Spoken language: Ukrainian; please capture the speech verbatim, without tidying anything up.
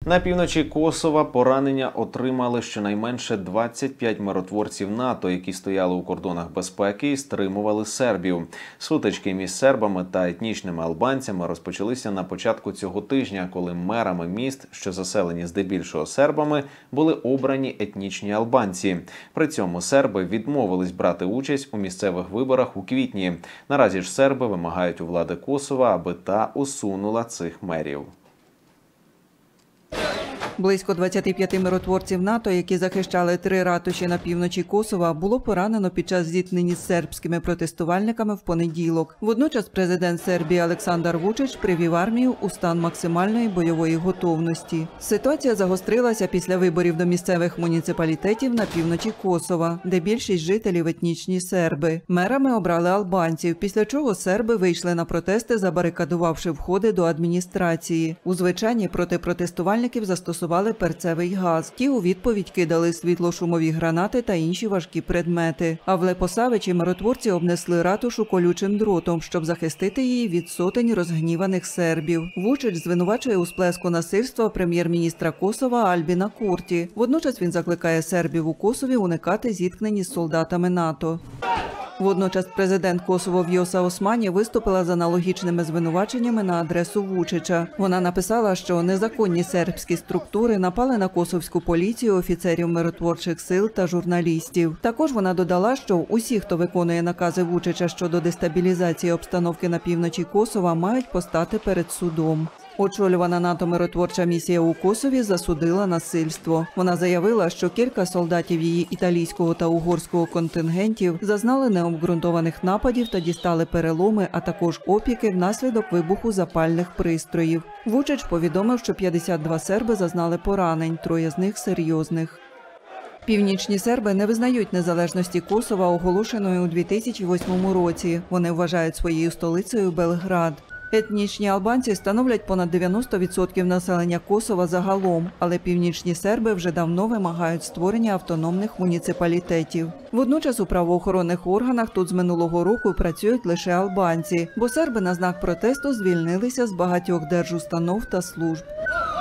На півночі Косова поранення отримали щонайменше двадцять п'ять миротворців НАТО, які стояли у кордонах безпеки і стримували сербів. Сутички між сербами та етнічними албанцями розпочалися на початку цього тижня, коли мерами міст, що заселені здебільшого сербами, були обрані етнічні албанці. При цьому серби відмовились брати участь у місцевих виборах у квітні. Наразі ж серби вимагають у влади Косова, аби та усунула цих мерів. Близько двадцяти п'яти миротворців НАТО, які захищали три ратуші на півночі Косова, було поранено під час зіткнень з сербськими протестувальниками в понеділок. Водночас президент Сербії Олександр Вучич привів армію у стан максимальної бойової готовності. Ситуація загострилася після виборів до місцевих муніципалітетів на півночі Косова, де більшість жителів етнічні серби. Мерами обрали албанців, після чого серби вийшли на протести, забарикадувавши входи до адміністрації. У звичайні проти протестувальників застосували перцевий газ. Ті у відповідь кидали світлошумові гранати та інші важкі предмети. А в Лепосавичі миротворці обнесли ратушу колючим дротом, щоб захистити її від сотень розгніваних сербів. Вучич звинувачує у сплеску насильства прем'єр-міністра Косова Альбіна Курті. Водночас він закликає сербів у Косові уникати зіткнень із солдатами НАТО. Водночас президент Косово Вьоса Османі виступила з аналогічними звинуваченнями на адресу Вучича. Вона написала, що незаконні сербські структури напали на косовську поліцію, офіцерів миротворчих сил та журналістів. Також вона додала, що усі, хто виконує накази Вучича щодо дестабілізації обстановки на півночі Косова, мають постати перед судом. Очолювана НАТО миротворча місія у Косові засудила насильство. Вона заявила, що кілька солдатів її італійського та угорського контингентів зазнали необґрунтованих нападів та дістали переломи, а також опіки внаслідок вибуху запальних пристроїв. Вучич повідомив, що п'ятдесят два серби зазнали поранень, троє з них серйозних. Північні серби не визнають незалежності Косова, оголошеної у дві тисячі восьмому році. Вони вважають своєю столицею Белград. Етнічні албанці становлять понад дев'яносто відсотків населення Косова загалом, але північні серби вже давно вимагають створення автономних муніципалітетів. Водночас у правоохоронних органах тут з минулого року працюють лише албанці, бо серби на знак протесту звільнилися з багатьох держустанов та служб.